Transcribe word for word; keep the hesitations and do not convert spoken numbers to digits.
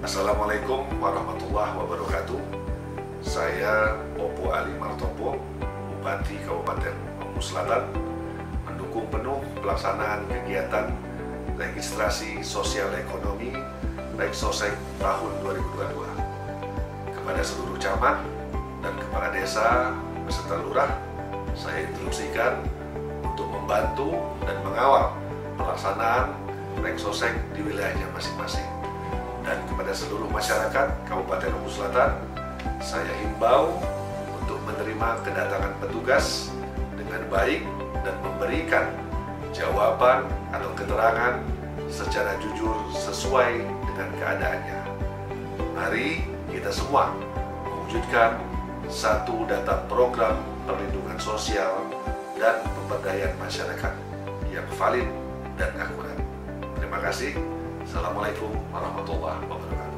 Assalamualaikum warahmatullahi wabarakatuh. Saya Opo Ali Martopo, Bupati Kabupaten Omu Selatan, mendukung penuh pelaksanaan kegiatan registrasi sosial ekonomi Reksosek tahun dua ribu dua puluh dua. Kepada seluruh camat dan kepala desa beserta lurah, saya instruksikan untuk membantu dan mengawal pelaksanaan Reksosek di wilayahnya masing-masing. Dan kepada seluruh masyarakat Kabupaten Omu Selatan, saya himbau untuk menerima kedatangan petugas dengan baik dan memberikan jawaban atau keterangan secara jujur sesuai dengan keadaannya. Mari kita semua mewujudkan satu data program perlindungan sosial dan pemberdayaan masyarakat yang valid dan akurat. Terima kasih. Assalamualaikum warahmatullahi wabarakatuh.